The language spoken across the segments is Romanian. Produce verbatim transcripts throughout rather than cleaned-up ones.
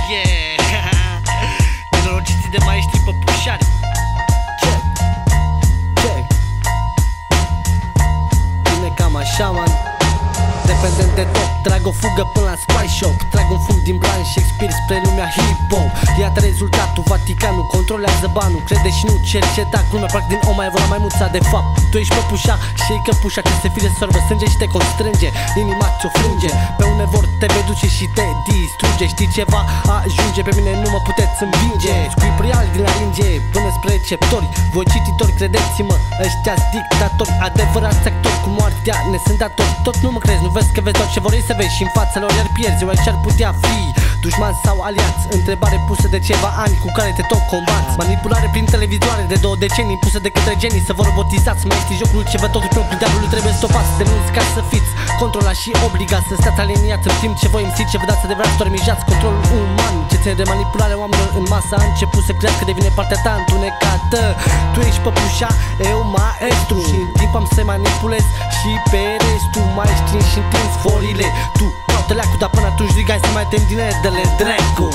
Yeah! Nenorociții de maestri păpușari. Check, check. Bine cam așa, man. Dependent de tot, trag o fugă până la Spy Shop. Trag un fum din blan și expir spre lumea hip-hop. Iată rezultatul, Vaticanul controlează banul. Crede și nu cerceta, lumea practic din om mai evora mai muța de fapt. Tu ești păpușa și ei căpușa, când se fire sorbă strânge și te constrânge. Inima ți-o frânge, pe unevor te vei duce și te distruge. Știi ceva? Ajunge, pe mine nu mă puteți învinge. Scuip real din la ringe până spre receptori. Voi cititori, credeți-mă, ăștia-s dictatori, adevărați actori cu moartea ne sunt datori. Tot nu mă crezi, nu vezi că vezi tot ce vor ei să vezi și în fața lor iar pierzi. Eu aici ar putea fi dușman sau aliați. Întrebare pusă de ceva ani cu care te tot combați. Manipulare prin televizoare de două decenii pusă de către genii să vă robotizați. Mai este jocul ce vă totul pe ochiul diavolului trebuie stopați de mulți ca să fiți controlați și obligați să stați aliniați în timp ce voi îmi ce vă dați adevărat să dormijați. Controlul uman ce ține de manipularea oamenilor în masă a început să crească, devine partea ta întunecată. Tu ești păpușa, eu maestru și în timp am să manipulez și pe restul. Mai strângi și întinzi forile. Tu caută leacul, dar până atunci rigai să mai tem din edele dracu.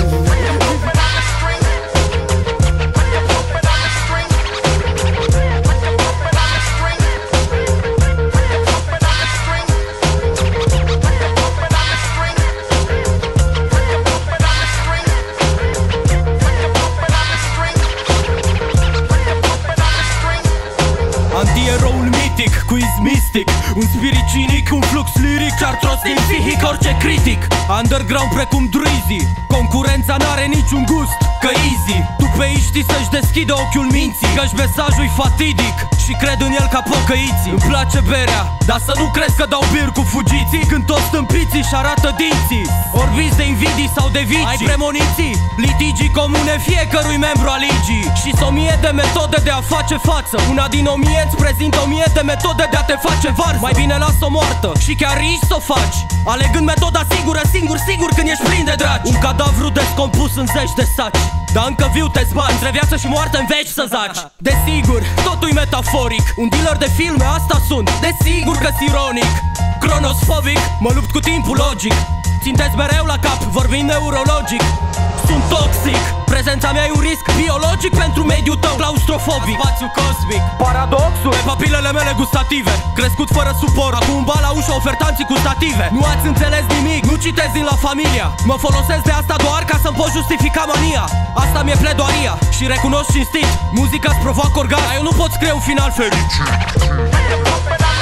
Antieroul mitic, quiz mistic, un spirit cinic, un flux liric ce-ar trosti în psihic orice critic. Underground precum Drizzy, concurența n-are niciun gust, că easy. Tu pe ei știi să-și deschidă ochiul minții, că-și mesajul-i fatidic și cred în el ca pocăiții. Îmi place berea, dar să nu crezi că dau bir cu fugiții, când toți stâmpiții și arată dinții. Orbiți de invidii sau de vicii, ai premoniții, litigii comune fiecărui membru al ligii. Și o mie de metode de a face față, una din o mie îți prezintă o mie de metode de a te face varză. Mai bine las-o moartă și chiar riști să o faci, alegând metoda sigură, singur, sigur când ești plin de dragi. Un cadavru descompus în zeci de saci, dar încă viu te zbani, între viață și moarte în veci să zaci. Desigur, totul-i metaforic, un dealer de filme asta sunt, desigur că-s ironic. Cronosfobic, mă lupt cu timpul logic, țintesc mereu la cap, vorbind neurologic. Sunt toxic, prezența mea e un risc biologic pentru mediul tău claustrofobic. Spațiu cosmic, paradoxul, pe papilele mele gustative, crescut fără suport, acum îmi bat la ușă ofertanții cu stative. Nu ați înțeles nimic, nu citesc din La Familia, mă folosesc de asta doar ca să-mi pot justifica mania. Asta mi-e pledoaria și recunosc cinstit, muzica-ți provoacă orgasm, dar eu nu pot scrie un final fericit.